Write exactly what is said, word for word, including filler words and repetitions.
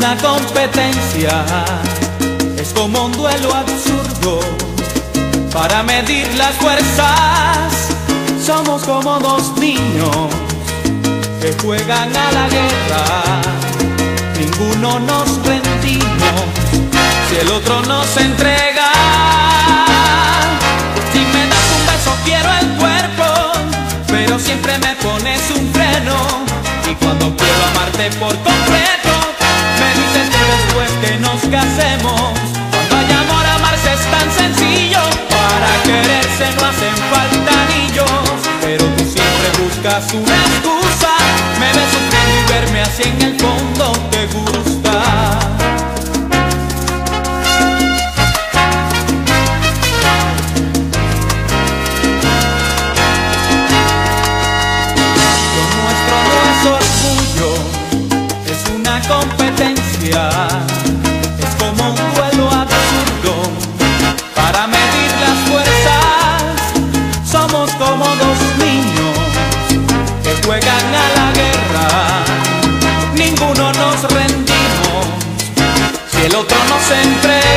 una competencia, es como un duelo absurdo para medir las fuerzas. Somos como dos niños que juegan a la guerra, ninguno nos rendimos si el otro nos entrega. Si me das un beso quiero el cuerpo, pero siempre me pones un freno. Y cuando quiero amarte por completo, me dices que después que nos casemos. Cuando hay amor, amarse es tan sencillo, para quererse no hacen falta anillos. Pero tú siempre buscas una excusa, me ves sufriendo y verme así en el fondo te gusta. Competencia es como un duelo absurdo para medir las fuerzas. Somos como dos niños que juegan a la guerra, ninguno nos rendimos si el otro nos entrega.